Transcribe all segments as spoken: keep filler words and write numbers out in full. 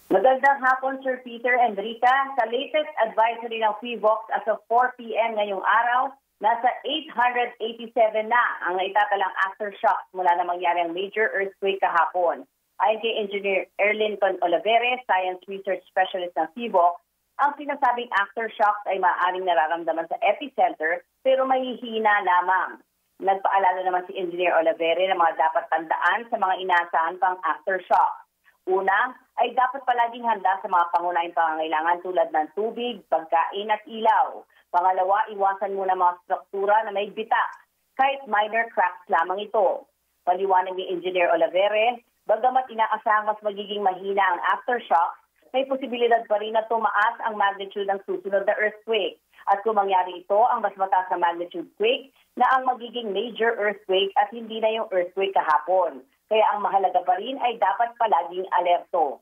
Magandang hapon, Sir Peter and Rita. Sa latest advisory ng PHIVOLCS as of four p m ngayong araw, nasa eight hundred eighty-seven na ang naitatalang aftershocks mula na mangyari ang major earthquake kahapon. Ayon kay Engineer Erlinton Olivere, Science Research Specialist ng PHIVOLCS, ang sinasabing aftershocks ay maaaring nararamdaman sa epicenter pero mahihina lamang. Nagpaalala naman si Engineer Olivere na mga dapat tandaan sa mga inaasahan pang aftershocks. Una, ay dapat palaging handa sa mga pangunahing pangangailangan tulad ng tubig, pagkain at ilaw. Pangalawa, iwasan muna mga struktura na may bitak, kahit minor cracks lamang ito. Paliwanag ni Engineer Olivere, bagamat inaasahang mas magiging mahina ang aftershock, may posibilidad pa rin na tumaas ang magnitude ng susunod na earthquake. At kung mangyari ito, ang mas mataas na magnitude quake na ang magiging major earthquake at hindi na yung earthquake kahapon. Kaya ang mahalaga pa rin ay dapat palaging alerto.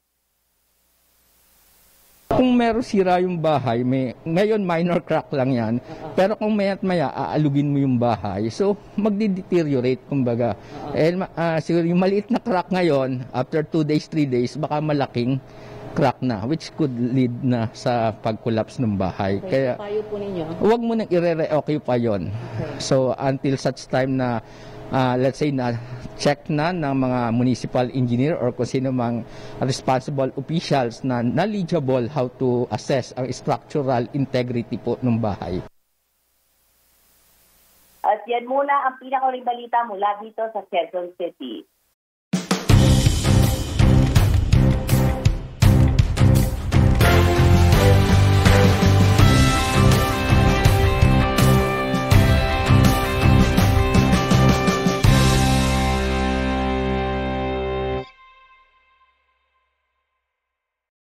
Kung meron sira yung bahay, may, ngayon minor crack lang yan, pero kung maya't maya, aalugin mo yung bahay, so magdi-deteriorate, kumbaga. Eh, uh, siguro yung maliit na crack ngayon, after two days, three days, baka malaking crack na, which could lead na sa pag-collapse ng bahay. Okay, kaya, payo po ninyo? Huwag mo nang i-re-occupy yun. Okay. So, until such time na, uh, let's say na, check na ng mga municipal engineer or kung sino mang responsible officials na knowledgeable how to assess ang structural integrity po ng bahay. At yan muna ang pinakahuling balita mula dito sa Quezon City.